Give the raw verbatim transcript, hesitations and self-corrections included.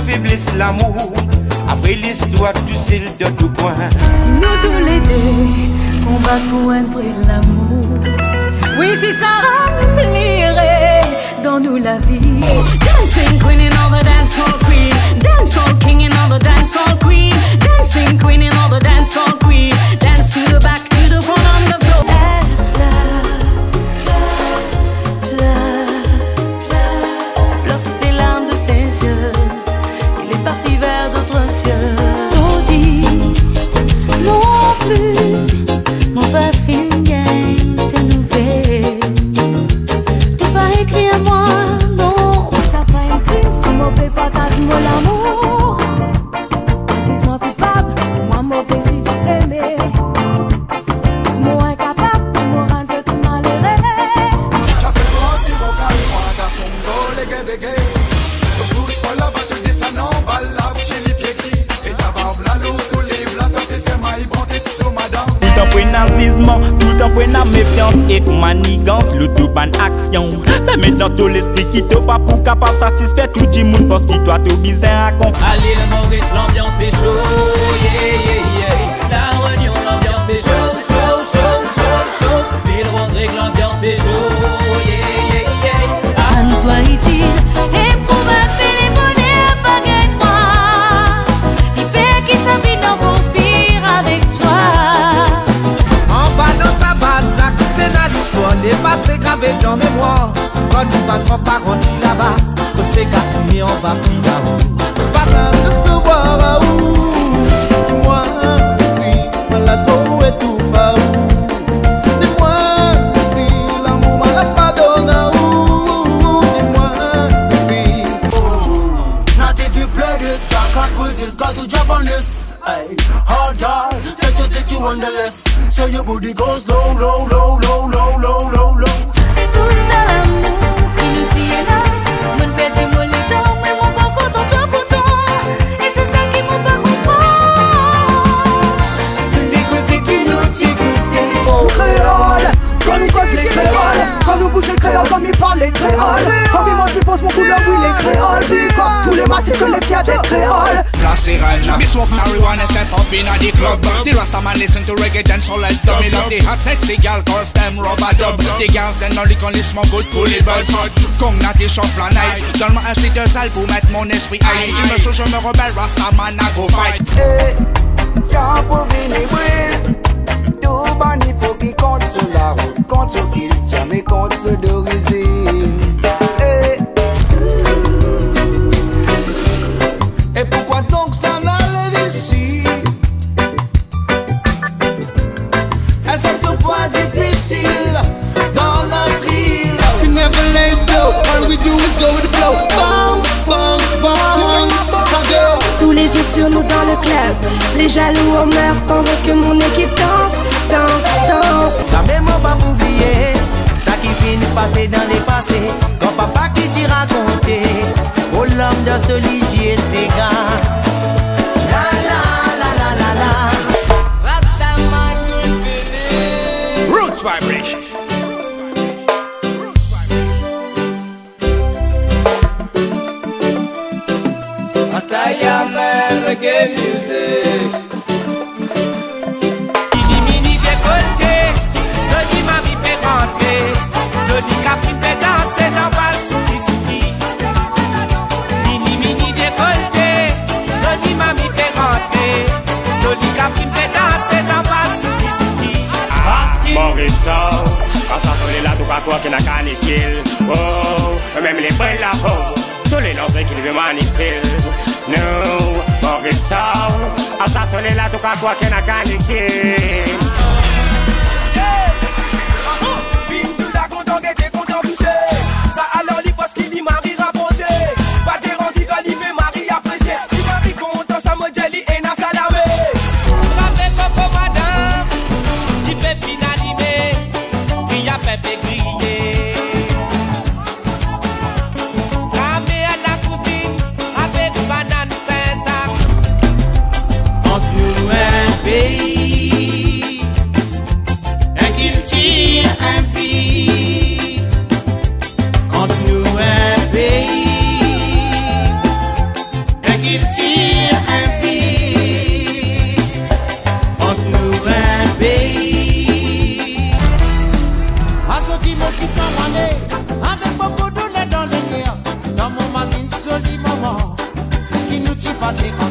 faiblesse l'amour. Après l'histoire du ciel de tout coin. Si nous tous les deux, on va pour un vrai l'amour. Oui, si ça remplirait dans nous la vie. Dancing queen and all the dancehall queen. Dancehall king and all the dancehall queen. Dancing queen and all the dancehall queen. Dance to the back, to the front on the floor. Elle pleure, pleure des larmes de ses yeux. Il est parti vers d'autres cieux. On dit non plus, mon pas fin gagne de nouvelles. T'as pas écrit à moi, non. Ça pas écrit, si mauvais pas casse moi l'amour. Résiste-moi coupable, moi mauvais si c'est aimé. Moi incapable, moi rendre tout malheureux. J'appelle moi si mon calme, moi garçon go légué bégué. Ne bouge pas là-bas, te descends en bas là, j'ai les pieds gris. Et ta barbe la loup, tous les blancs, t'as fait maille, bon t'es sur madame. Tout en point nazisme, tout en point na méfiance et manigance, l'autoban action. Mais maintenant tout l'esprit qui te pas pour capable satisfaire tout le monde force qui doit tout bizarre à con. Allez le Maurice, l'ambiance est chaud, yeah yeah yeah. La Réunion, l'ambiance est chaud, chaud, chaud, chaud, chaud. Ville-Rodrigue, l'ambiance est chaud, yeah yeah yeah. Anne-toi est-il éprouvable et les bonheurs pas qu'être moi. Il fait qui sa vie n'en vaut pire avec toi. En bas dans sa base, ta c'est dans l'histoire, les passés gravés dans mémoire. Quand nous battons par on dit là-bas, côté Gatini, on va plus là-haut. Pas de savoir à où, dis-moi si malado est tout va où. Dis-moi si l'amour m'a pas donné à où. Dis-moi si. Not if you play this, God can't quiz this, got to jump on this. Ay, hard girl, take to take you on the list. So your booty goes low, low, low, low, low, low, low, low. Tout ça l'amour qui nous tient là. Mon petit mot les dents, mais mon pas content toi pourtant. Et c'est ça qui m'a pas comprend. Celui qu'on sait qui nous tient que c'est son créole. Quand nous cause les créoles, quand nous bouge les créoles, comme ils parlent les créoles. Quand ils mangent, ils pensent mon couleur, oui les créoles. Puis comme tous les massifs, je les fiers des créoles. Classy ganja, me smoke marijuana, set up in a the club. The Rasta man listen to reggae dance all like dumb. Me love the hot sexy gal cause them rubber dub. The gals then only can smoke good fully buzz. Kong natty shuffle la night. Donne-moi un stick de sale pour mettre mon esprit high. Si tu me sauces, je me rebelle, Rasta man I go fight. Eh, tiens pour venir brûler. Tout banni pour qui compte sur la route. Compte sur qui tient mais compte sur d'origine. Eh. Et pourquoi donc ça allait d'ici? Est-ce que ce point difficile dans notre île? We never let go, all we do is go with the flow. Bounce, bounce, bounce. Tous les yeux sur nous dans le club. Les jaloux en meurent pendant que mon équipe danse, danse, danse. Ça même pas m'oublier, ça qui finit passer dans les passés. Quand papa qui t'y raconté, au l'homme de ce ligier c'est gars. La la la la la la. Roots vibration. Reggae music. Mini mini décolleté, Zodi m'a mis fait rentrer, Zodi qu'a fait danser dans bal souki souki. Mini mini décolleté, Zodi m'a mis fait rentrer, Zodi qu'a fait danser dans bal souki souki. Morissau, quand ça sonne là, tout à quoi qu'il n'a qu'à niquer. Oh, même les belles la peau, tous les noms qui veulent manipuler. No, Morissau, assassonné là, tout à quoi qu'il n'a qu'à niquer. qu'il tire un fil entre nous vingt pays. À ce qui me quitte en année, avec beaucoup de lait dans les liens, dans mon mazine, ce moment qui nous tue pas, c'est